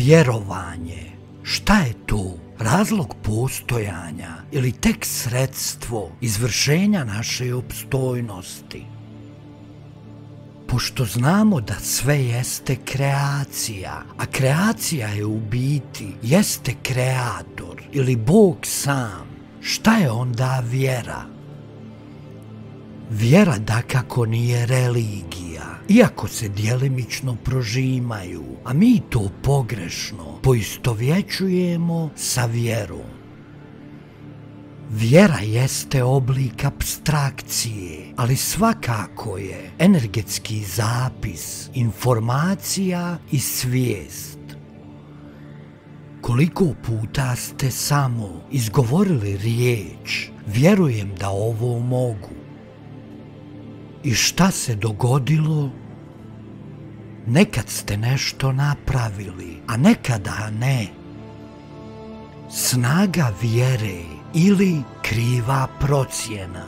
Vjerovanje. Šta je to? Razlog postojanja ili tek sredstvo izvršenja naše opstojnosti? Pošto znamo da sve jeste kreacija, a kreacija je u biti jeste kreator ili Bog sam, šta je onda vjera? Vjera dakako nije religija, iako se djelimično prožimaju, a mi to pogrešno poistovjećujemo sa vjerom. Vjera jeste oblik apstrakcije, ali svakako je energetski zapis, informacija i svijest. Koliko puta ste samo izgovorili riječ, vjerujem da ovo mogu. I šta se dogodilo? Nekad ste nešto napravili, a nekada ne. Snaga vjere ili kriva procjena.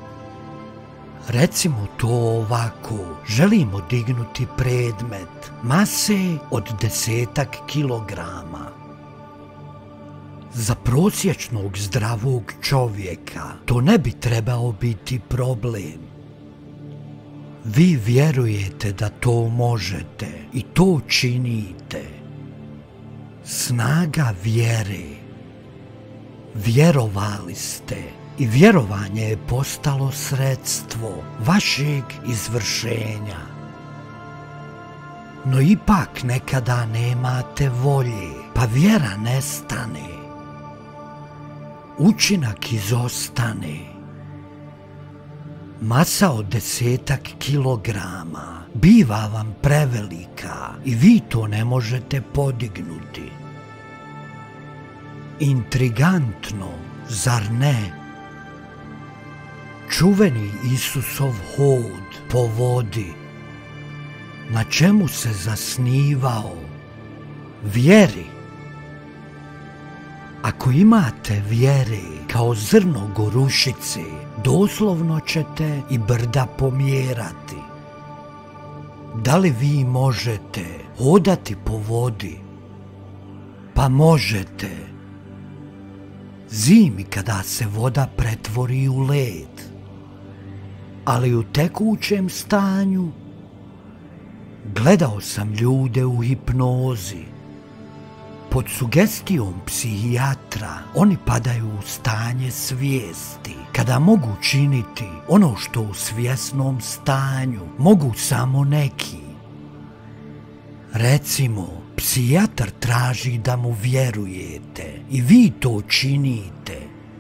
Recimo to ovako, želimo dignuti predmet mase od 10 kilograma. Za prosječnog zdravog čovjeka to ne bi trebao biti problem. Vi vjerujete da to možete i to činite. Snaga vjere. Vjerovali ste i vjerovanje je postalo sredstvo vašeg izvršenja. No ipak nekada nemate volje, pa vjera nestane. Učinak izostane. Masa od 10 kilograma biva vam prevelika i vi to ne možete podignuti. Intrigantno, zar ne? Čuveni Isusov hod po vodi, na čemu se zasnivao? Vjeri. Ako imate vjere kao zrno gorušice, doslovno ćete i brda pomjerati. Da li vi možete hodati po vodi? Pa možete. Zimi kada se voda pretvori u led, ali u tekućem stanju. Gledao sam ljude u hipnozi. Pod sugestijom psihijatra oni padaju u stanje svijesti, kada mogu činiti ono što u svjesnom stanju mogu samo neki. Recimo, psihijatar traži da mu vjerujete i vi to činite.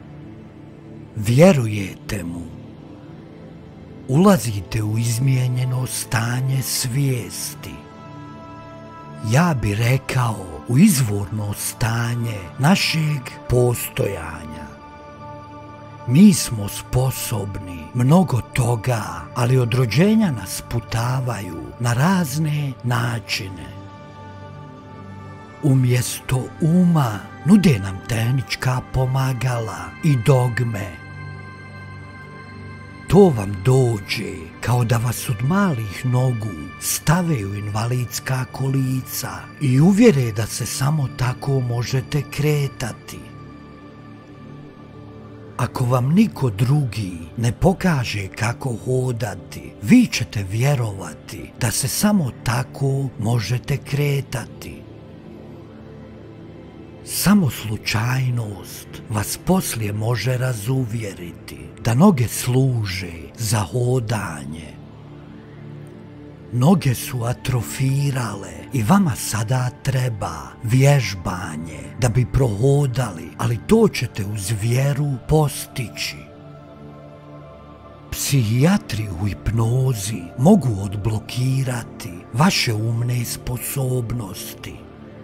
Vjerujete mu. Ulazite u izmijenjeno stanje svijesti. Ja bi rekao u izvorno stanje našeg postojanja. Mi smo sposobni mnogo toga, ali od rođenja nas putavaju na razne načine. Umjesto uma nude nam tehnička pomagala i dogme. To vam dođe kao da vas od malih nogu stave u invalidska kolica i uvjere da se samo tako možete kretati. Ako vam niko drugi ne pokaže kako hodati, vi ćete vjerovati da se samo tako možete kretati. Samo slučajnost vas poslije može razuvjeriti da noge služe za hodanje. Noge su atrofirale i vama sada treba vježbanje da bi prohodali, ali to ćete uz vjeru postići. Psihijatri u hipnozi mogu odblokirati vaše umne sposobnosti.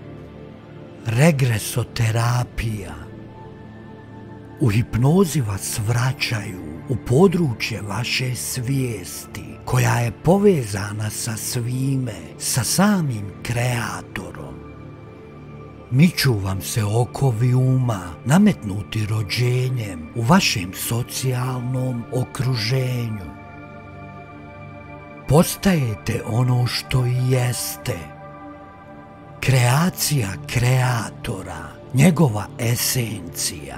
Regresoterapija. U hipnozi vas vraćaju u područje vaše svijesti, koja je povezana sa svime, sa samim kreatorom. Miču vam se okovi uma, nametnuti rođenjem u vašem socijalnom okruženju. Postajete ono što i jeste. kreacija kreatora, njegova esencija.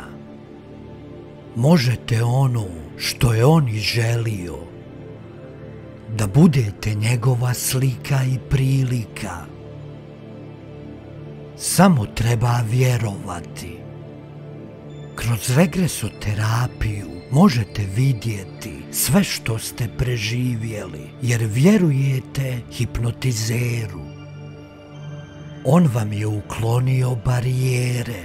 Možete ono što je on i želio, da budete njegova slika i prilika. Samo treba vjerovati. Kroz regresoterapiju možete vidjeti sve što ste preživjeli, jer vjerujete hipnotizeru. On vam je uklonio barijere.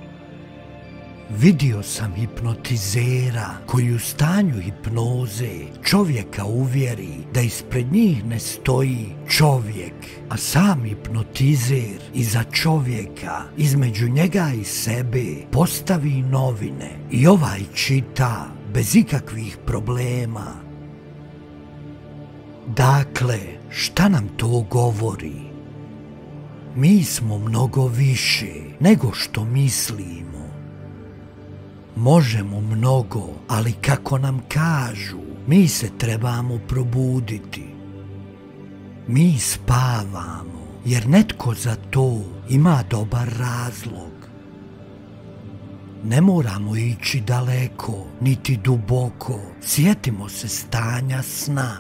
Vidio sam hipnotizera koji u stanju hipnoze čovjeka uvjeri da ispred njih ne stoji čovjek, a sam hipnotizer iza čovjeka, između njega i sebe, postavi novine i ovaj čita bez ikakvih problema. Dakle, šta nam to govori? Mi smo mnogo više nego što mislimo. Možemo mnogo, ali kako nam kažu, mi se trebamo probuditi. Mi spavamo, jer netko za to ima dobar razlog. Ne moramo ići daleko, niti duboko, sjetimo se stanja sna.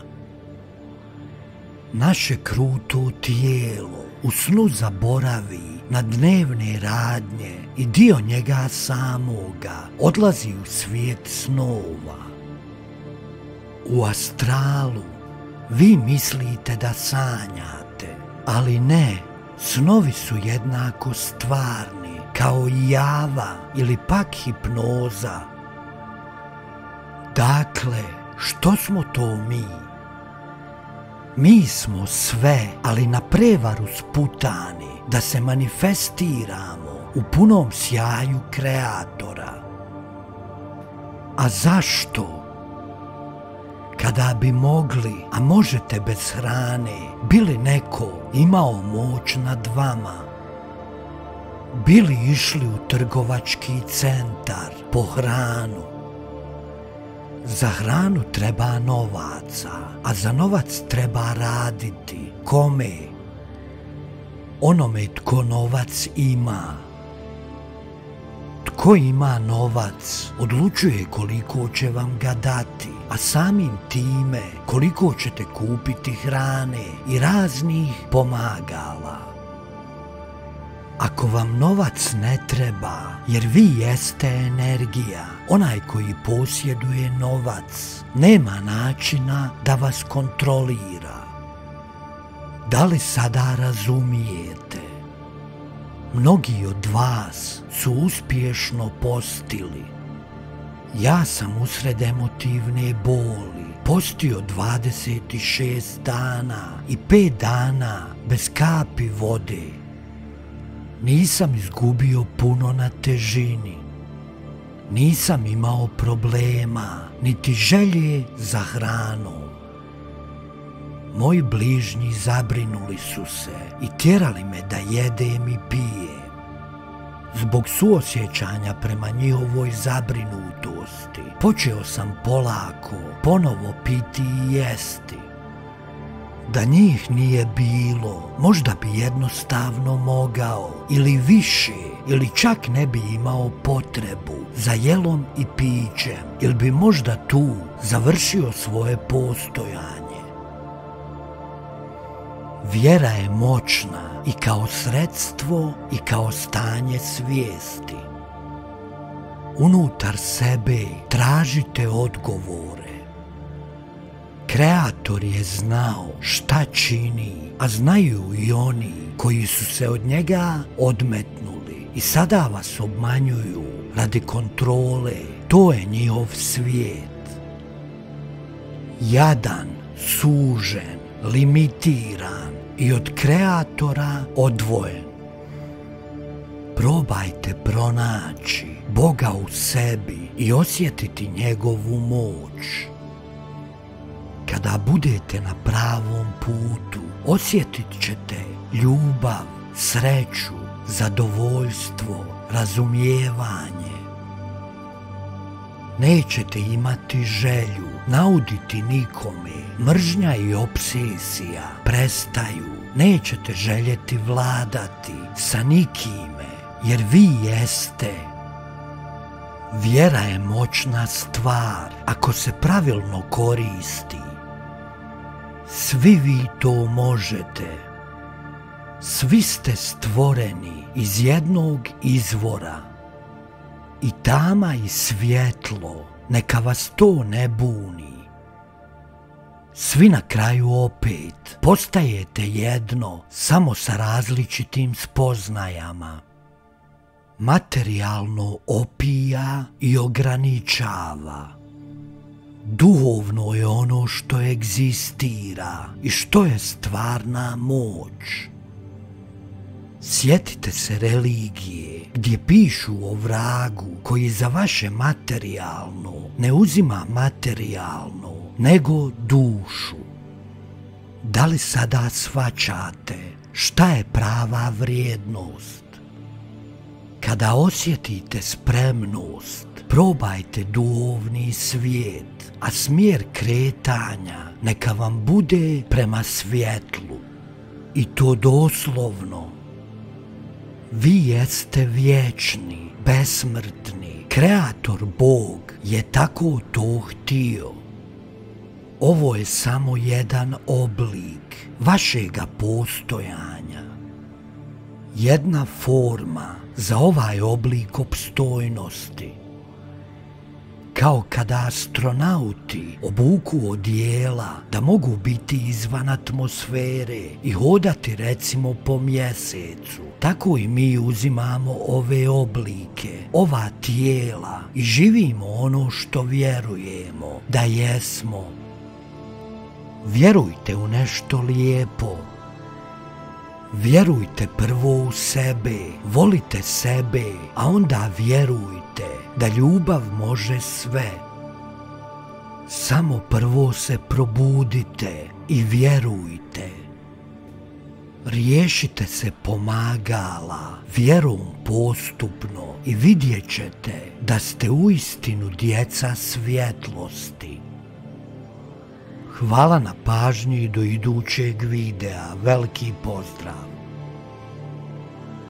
Naše kruto tijelo u snu zaboravi na dnevne radnje i dio njega samoga odlazi u svijet snova. U astralu vi mislite da sanjate, ali ne, snovi su jednako stvarni kao i java ili pak hipnoza. Dakle, što smo to mi? Mi smo sve, ali na prevaru sputani da se manifestiramo u punom sjaju kreatora. A zašto? Kada bi mogli, a možete bez hrane, bili neko imao moć nad vama, bili išli u trgovački centar po hranu. Za hranu treba novaca, a za novac treba raditi. Kome? Onome tko novac ima. Tko ima novac odlučuje koliko će vam ga dati, a samim time koliko ćete kupiti hrane i raznih pomagala. Ako vam novac ne treba, jer vi jeste energija, onaj koji posjeduje novac nema načina da vas kontrolira. Da li sada razumijete? Mnogi od vas su uspješno postili. Ja sam usred emotivne boli postio 26 dana i 5 dana bez kapi vode. Nisam izgubio puno na težini. Nisam imao problema, niti želje za hranom. Moji bližnji zabrinuli su se i tjerali me da jedem i pijem. Zbog suosjećanja prema njihovoj zabrinutosti, počeo sam polako ponovo piti i jesti. Da njih nije bilo, možda bi jednostavno mogao, ili više, ili čak ne bi imao potrebu za jelom i pićem, ili bi možda tu završio svoje postojanje. Vjera je moćna i kao sredstvo i kao stanje svijesti. Unutar sebe tražite odgovore. Kreator je znao šta čini, a znaju i oni koji su se od njega odmetnuli i sada vas obmanjuju radi kontrole. To je njihov svijet. Jadan, sužen, limitiran i od kreatora odvojen. Probajte pronaći Boga u sebi i osjetiti njegovu moć. Kada budete na pravom putu, osjetit ćete ljubav, sreću, zadovoljstvo, razumijevanje. Nećete imati želju nauditi nikome. Mržnja i obsesija prestaju. Nećete željeti vladati sa nikime, jer vi jeste. Vjera je moćna stvar ako se pravilno koristi. Svi vi to možete. Svi ste stvoreni iz jednog izvora. I tama i svjetlo, neka vas to ne buni. Svi na kraju opet postajete jedno, samo sa različitim spoznajama. Materijalno opija i ograničava. Duhovno je ono što egzistira i što je stvarna moć. Sjetite se religije gdje pišu o vragu koji za vaše materijalno ne uzima materijalno, nego dušu. Da li sada shvaćate šta je prava vrijednost? Kada osjetite spremnost, probajte duhovni svijet, a smjer kretanja neka vam bude prema svjetlu. I to doslovno. Vi jeste vječni, besmrtni, kreator Bog je tako to htio. Ovo je samo jedan oblik vašega postojanja. Jedna forma za ovaj oblik opstojnosti. Kao kada astronauti obuku odijela da mogu biti izvan atmosfere i hodati recimo po mjesecu, tako i mi uzimamo ove oblike, ova tijela i živimo ono što vjerujemo da jesmo. Vjerujte u nešto lijepo. Vjerujte prvo u sebe, volite sebe, a onda vjerujte da ljubav može sve. Samo prvo se probudite i vjerujte. Riješite se pomagala, vjerom postupno i vidjet ćete da ste uistinu djeca svjetlosti. Hvala na pažnji i do idućeg videa. Veliki pozdrav!